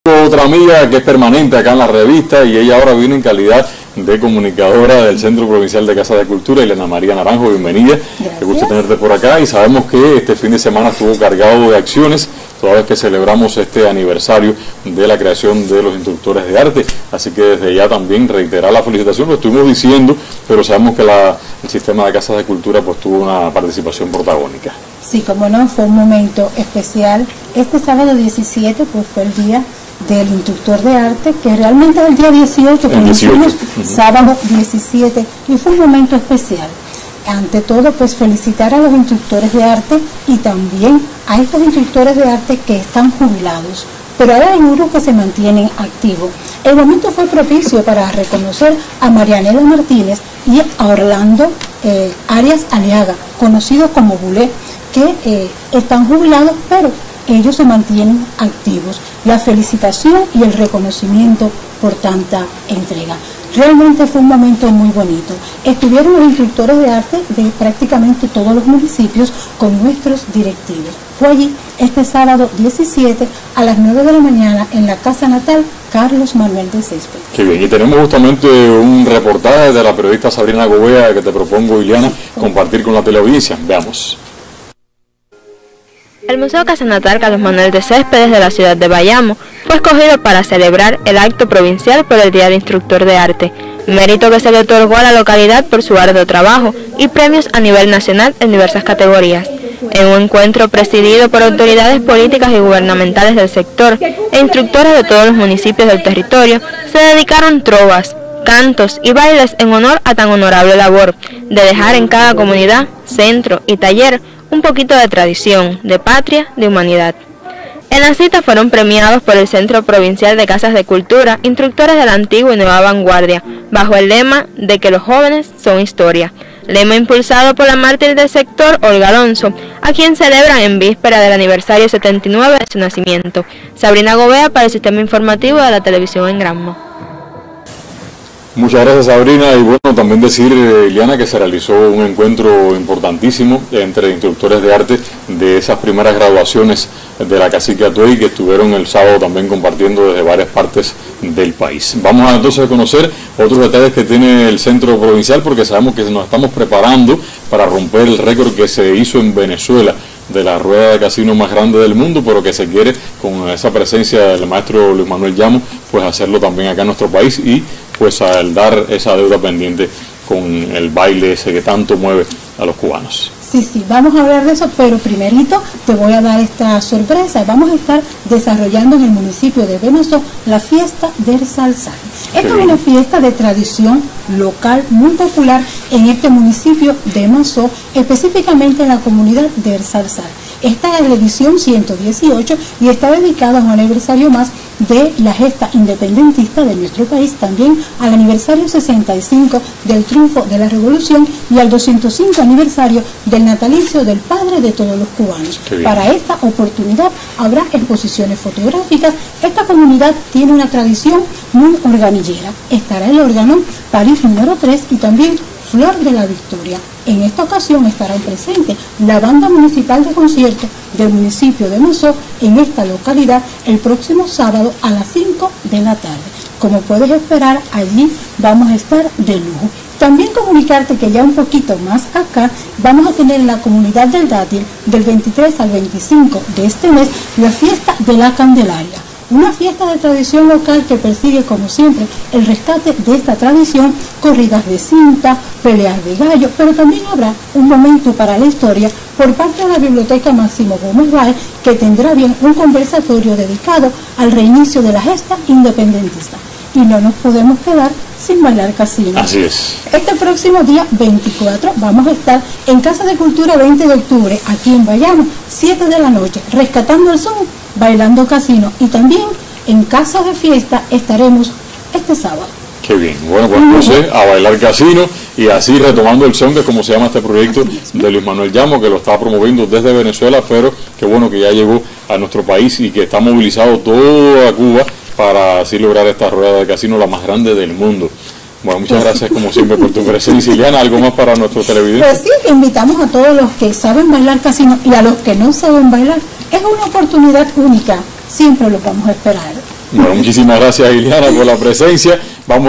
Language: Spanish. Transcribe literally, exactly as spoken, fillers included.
Otra amiga que es permanente acá en la revista y ella ahora viene en calidad de comunicadora del Centro Provincial de Casa de Cultura, Elena María Naranjo, bienvenida. Qué gusto tenerte por acá y sabemos que este fin de semana estuvo cargado de acciones, toda vez que celebramos este aniversario de la creación de los instructores de arte, así que desde ya también reiterar la felicitación, lo estuvimos diciendo, pero sabemos que la, el sistema de Casas de Cultura pues tuvo una participación protagónica. Sí, como no, fue un momento especial. Este sábado diecisiete pues fue el día del instructor de arte, que realmente es el día dieciocho, pero hicimos uh-huh. sábado diecisiete, y fue un momento especial. Ante todo, pues felicitar a los instructores de arte y también a estos instructores de arte que están jubilados, pero ahora hay unos que se mantienen activos. El momento fue propicio para reconocer a Marianela Martínez y a Orlando eh, Arias Aliaga, conocidos como Bulé, que eh, están jubilados, pero ellos se mantienen activos. La felicitación y el reconocimiento por tanta entrega. Realmente fue un momento muy bonito. Estuvieron los instructores de arte de prácticamente todos los municipios con nuestros directivos. Fue allí este sábado diecisiete a las nueve de la mañana en la casa natal Carlos Manuel de Césped. Qué bien, y tenemos justamente un reportaje de la periodista Sabrina Gobea que te propongo, Ileana, compartir con la teleaudiencia. Veamos. El Museo Casa Natal Carlos Manuel de Céspedes de la ciudad de Bayamo fue escogido para celebrar el acto provincial por el Día del Instructor de Arte, mérito que se le otorgó a la localidad por su arduo trabajo y premios a nivel nacional en diversas categorías. En un encuentro presidido por autoridades políticas y gubernamentales del sector e instructores de todos los municipios del territorio, se dedicaron trovas, cantos y bailes en honor a tan honorable labor de dejar en cada comunidad, centro y taller un poquito de tradición, de patria, de humanidad. En la cita fueron premiados por el Centro Provincial de Casas de Cultura instructores de la antigua y nueva vanguardia, bajo el lema de que los jóvenes son historia, lema impulsado por la mártir del sector, Olga Alonso, a quien celebran en víspera del aniversario setenta y nueve de su nacimiento. Sabrina Gobea para el Sistema Informativo de la Televisión en Granma. Muchas gracias, Sabrina, y bueno, también decir, Ileana, que se realizó un encuentro importantísimo entre instructores de arte de esas primeras graduaciones de la Cacique Atuey, que estuvieron el sábado también compartiendo desde varias partes del país. Vamos a entonces a conocer otros detalles que tiene el Centro Provincial, porque sabemos que nos estamos preparando para romper el récord que se hizo en Venezuela de la rueda de casino más grande del mundo, pero que se quiere, con esa presencia del maestro Luis Manuel Llamo, pues hacerlo también acá en nuestro país y pues al dar esa deuda pendiente con el baile ese que tanto mueve a los cubanos. Sí, sí, vamos a hablar de eso, pero primerito te voy a dar esta sorpresa. Vamos a estar desarrollando en el municipio de Benozó la fiesta del Salsal. Esta es una fiesta de tradición local muy popular en este municipio de Benozó, específicamente en la comunidad del Salsal. Esta es la edición ciento dieciocho y está dedicada a un aniversario más de la gesta independentista de nuestro país, también al aniversario sesenta y cinco del triunfo de la revolución y al doscientos cinco aniversario del natalicio del padre de todos los cubanos. Para esta oportunidad habrá exposiciones fotográficas. Esta comunidad tiene una tradición muy organillera. Estará el órgano París número tres y también Flor de la Victoria. En esta ocasión estarán presentes la Banda Municipal de Conciertos del municipio de Benozó en esta localidad el próximo sábado a las cinco de la tarde. Como puedes esperar, allí vamos a estar de lujo. También comunicarte que ya un poquito más acá vamos a tener en la comunidad del Dátil del veintitrés al veinticinco de este mes la fiesta de la Candelaria. Una fiesta de tradición local que persigue, como siempre, el rescate de esta tradición, corridas de cinta, peleas de gallo, pero también habrá un momento para la historia por parte de la Biblioteca Máximo Gómez Báez, que tendrá bien un conversatorio dedicado al reinicio de la gesta independentista. Y no nos podemos quedar sin bailar casino. Así es. Este próximo día veinticuatro vamos a estar en Casa de Cultura veinte de octubre, aquí en Bayamo, siete de la noche, rescatando el son, bailando casino. Y también en Casa de Fiesta estaremos este sábado. Qué bien. Bueno, pues entonces a bailar casino y así retomando el son, que es como se llama este proyecto de Luis Manuel Llamo, que lo está promoviendo desde Venezuela, pero qué bueno que ya llegó a nuestro país y que está movilizado toda Cuba para así lograr esta rueda de casino, la más grande del mundo. Bueno, muchas gracias como siempre por tu presencia. Ileana, ¿algo más para nuestros televidentes? Pues sí, invitamos a todos los que saben bailar casino y a los que no saben bailar. Es una oportunidad única, siempre los vamos a esperar. Bueno, muchísimas gracias, Iliana, por la presencia. Vamos